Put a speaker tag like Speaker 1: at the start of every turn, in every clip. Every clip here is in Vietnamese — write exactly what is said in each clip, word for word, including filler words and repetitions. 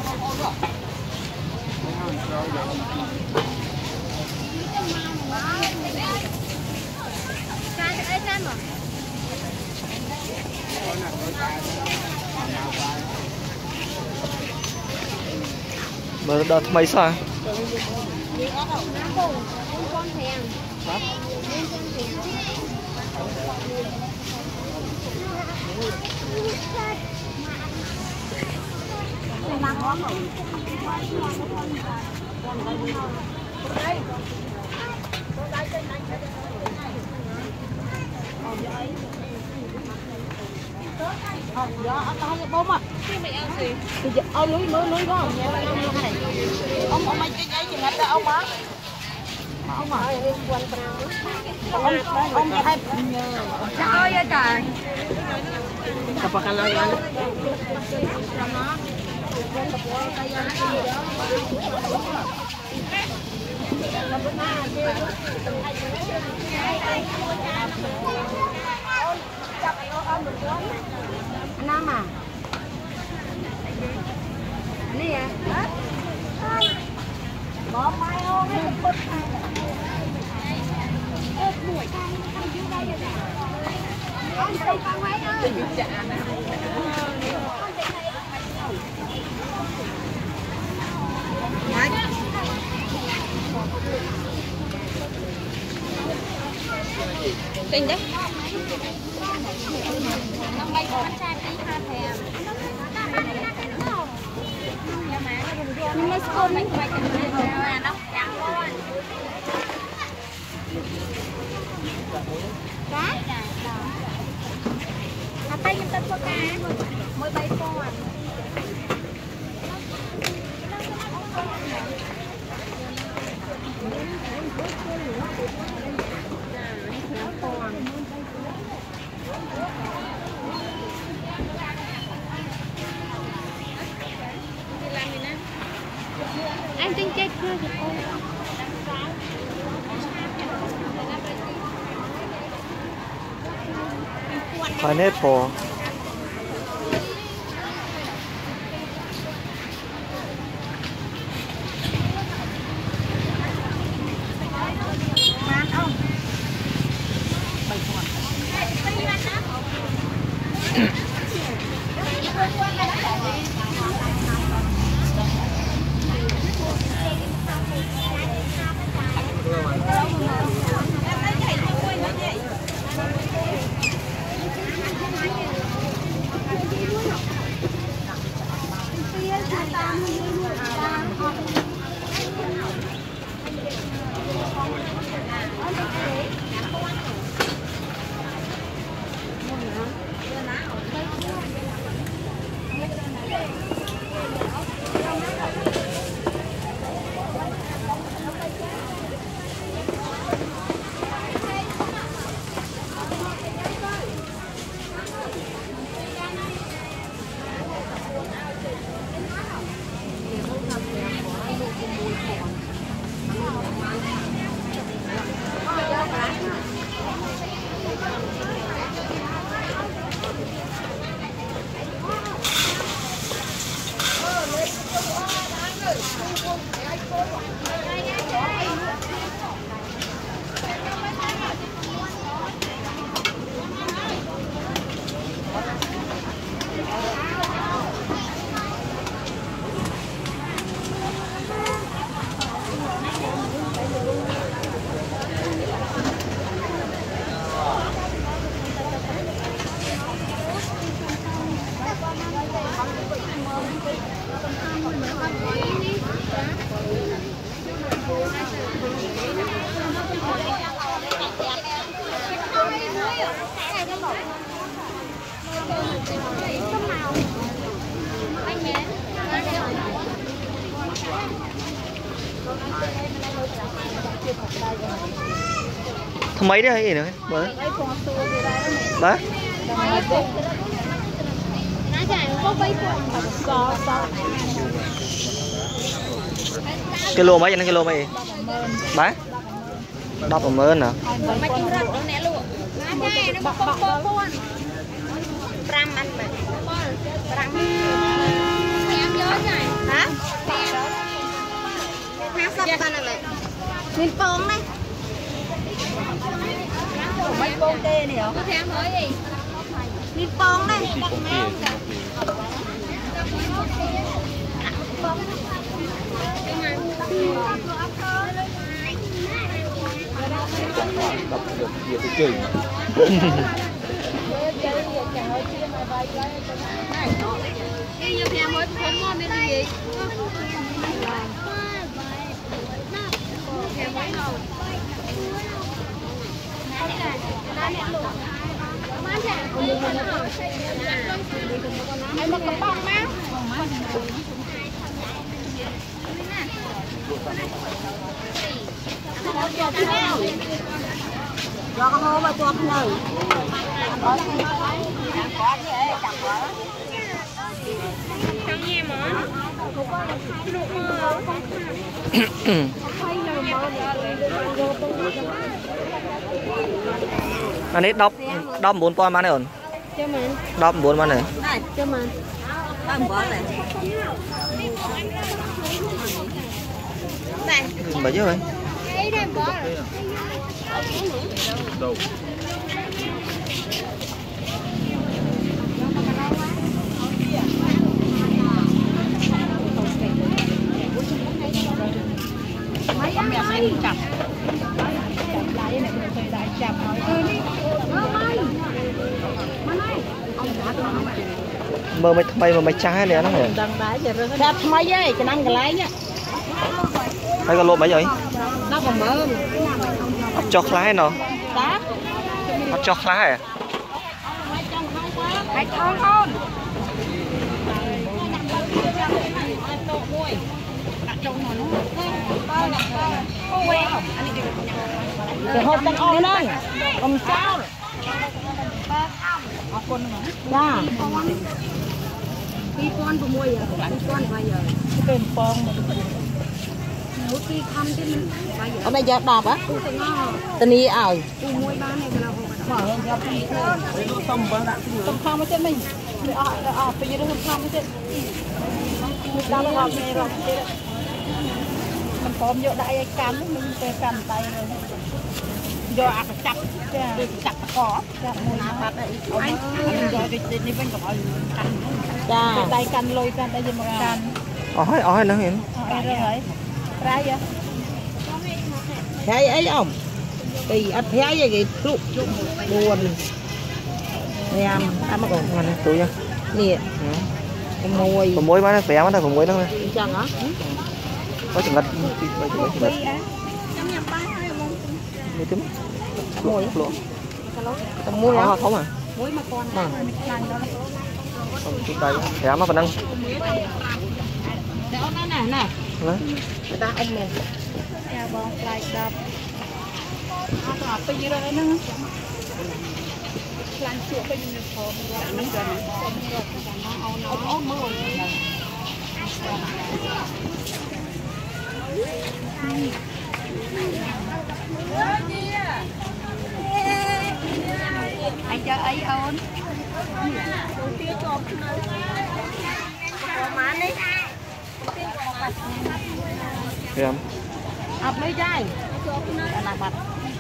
Speaker 1: Mà đợt mấy sao?
Speaker 2: Ờ, dạ, tao không bông à. Ờ, lưới, lưới, lưới có không? Ông, ông, cái cái gì hết đó, ông á. Ông à. Ông, ông hay... Trời ơi, trời. Apa kalau yang Nam à? Ini ya? Bỏ mai không? Ê, buổi sang sang dưới đây rồi nè. Con xây con máy ơi. Kinh đấy. Năm nay có con trai tí pha thèm. Nhưng mà con mấy cái này nó trắng luôn. Cá. Hạt tay nhân tân có cá mới bay con. Anh tính chết chưa thì con.
Speaker 1: Pineapple. Thằng mấy đấy hay gì nữa bớ bá kilo mấy vậy kilo mấy bá đọc một mơn hả Hãy
Speaker 2: hả hai sắp con này mình phong đấy mấy con tê này hả có thêm mới gì mình phong đây
Speaker 3: đọc được việc cái chừng
Speaker 2: đi vô nhà mới không ngon nên gì ai mà cầm bông má cho con hô mà cho con này có gì chặt vỡ trong nhà mà
Speaker 1: anh ấy đọc đọc bốn con mà này ổn đọc bốn mà này
Speaker 2: cho mình đọc bốn này này
Speaker 1: mấy chứ vậy
Speaker 3: đâu
Speaker 2: mẹ sẽ chặt lại này tôi lại chặt
Speaker 1: mơ mấy bay mà mấy trái này nó hả
Speaker 2: chặt mấy vậy cái năm cái lái nhá
Speaker 1: hay có lộn mấy vậy
Speaker 2: nó còn mơ
Speaker 1: cho lái nó
Speaker 2: đá
Speaker 1: cho lái à
Speaker 2: hai con không cái hộp đang on đây còn sao dạ khi con của mùi à con bây giờ cái con mỗi khi thăm cái mình hôm nay giờ đạp á tên đi ảo mùi bán này là không không không mới mình ở ở bây giờ không không mới mình đang làm này rồi mình có nhiều đại cắn mình về cầm tay rồi do ăn chặt chặt cỏ mùi bát đấy rồi cái này bên gọi cắn tay cắn lôi cắn tay gì mà cắn
Speaker 1: ói ói nó hiện
Speaker 2: rồi trái vậy trái ấy ông thì ăn trái vậy cái trụ buồn em ăn mà còn
Speaker 1: ngon đấy túi nha
Speaker 2: nè mùi
Speaker 1: còn muối mà nó phé mà nó còn muối nó
Speaker 2: chẳng á
Speaker 1: có chừng ngất muối tím
Speaker 2: muối
Speaker 1: lộ
Speaker 2: tầm muối á
Speaker 1: không à
Speaker 2: muối mà con
Speaker 1: chúng ta phé mà còn năng
Speaker 2: đó nó nè nè người ta anh nè nhà bông lại đập nó bây giờ đây nó làm chuột bây giờ nó nó gần nó nó nó mưa anh cho ấy ôn
Speaker 1: em
Speaker 2: ập lấy chai là mặt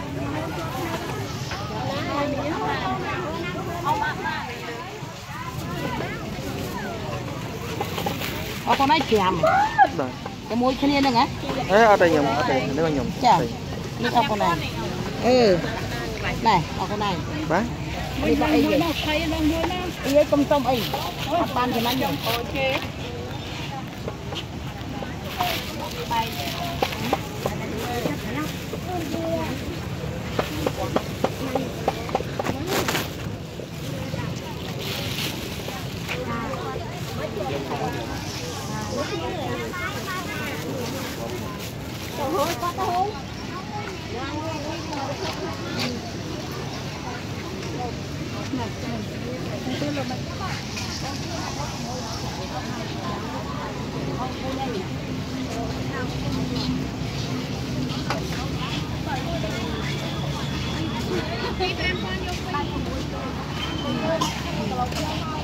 Speaker 2: ở con ấy chèm cái môi cái này hả?
Speaker 1: Ê, ở đây nhầm, ở đây nếu mà nhầm.
Speaker 2: Chà, đi ở con này. Ừ, này, ở con này.
Speaker 1: Bác.
Speaker 2: Đi vào ấy gì? Đi ấy tôm tôm ấy. Ăn pan thì nó nhầm. Ok. Hãy subscribe cho kênh Ghiền Mì Gõ để không bỏ lỡ những video hấp dẫn.